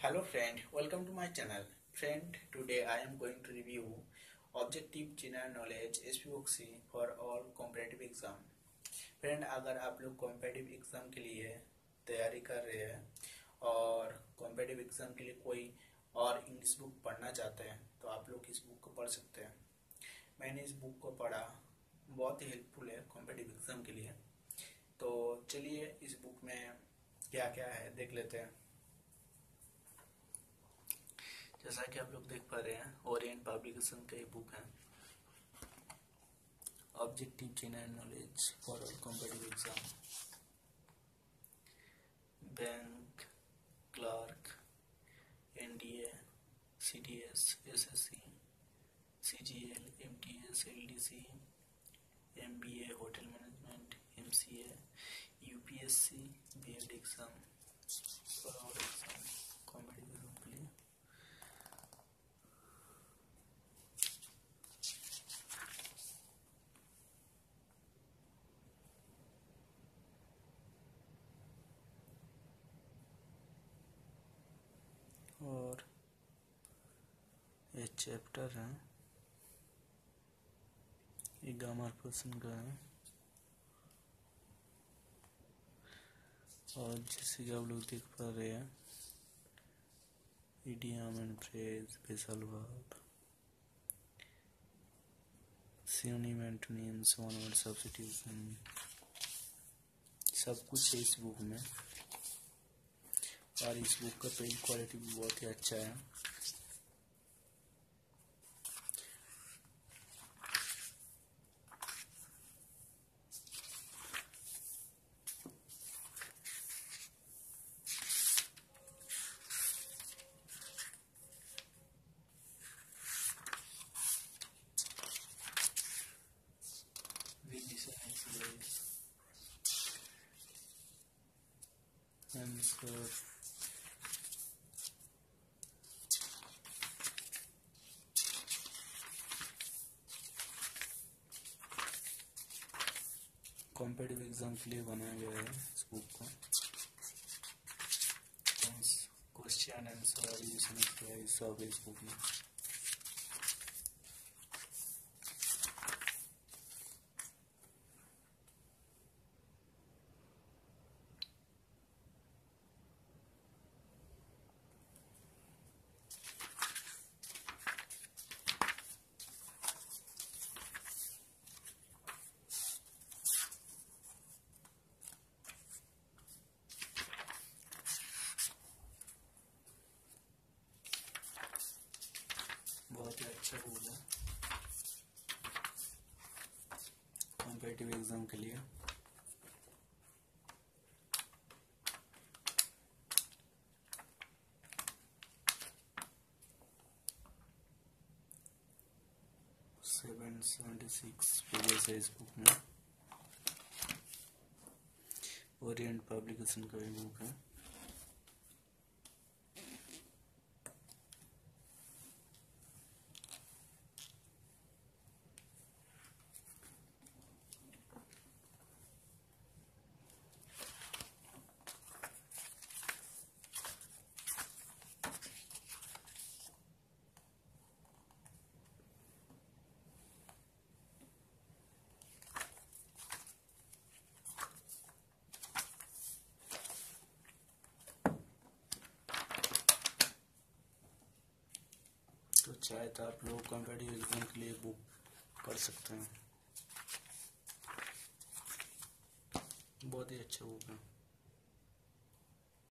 Hello friend, welcome to my channel. Friend, today I am going to review Objective General Knowledge SPOC for all competitive exam. Friend, अगर आप लोग competitive exam के लिए तैयारी कर रहे हैं और कॉम्पिटिटिव एग्जाम के लिए कोई और इंग्लिश बुक पढ़ना चाहते हैं तो आप लोग इस बुक को पढ़ सकते हैं। मैंने इस बुक को पढ़ा, बहुत ही हेल्पफुल है कॉम्पिटिटिव एग्जाम के लिए। तो चलिए इस बुक में क्या क्या है देख लेते हैं। जैसा कि आप लोग देख पा रहे हैं, ओरिएंट पब्लिकेशन का ये बुक है, objective general knowledge for all competitive exam. Bank, clerk, NDA, CDS, SSC, CGL, MTS, LDC, MBA, hotel management, MCA, UPSC, BEd exam for all exam competitive exam के लिए। और ये चैप्टर है, ये grammar person का है। और जैसे कि आप लोग देख पा रहे हैं, idiom and phrase, basal verb, synonym, antonyms, one word substitution, सब कुछ है इस बुक में। और इस बुक का पेज क्वालिटी भी बहुत ही अच्छा है। आंसर कॉम्पिटिटिव एग्जाम के लिए बनाया गया है इस बुक को। क्वेश्चन आंसर ये सब इस बुक में। बहुत ही अच्छा बुक है कॉम्पिटिटिव एग्जाम के लिए। सेवन 76 पेजेस है इस बुक में। ओरिएंट पब्लिकेशन का भी बुक है। तो चाहे तो आप लोग कॉम्पिटिटिव एग्जाम के लिए बुक पढ़ सकते हैं, बहुत ही अच्छा बुक है।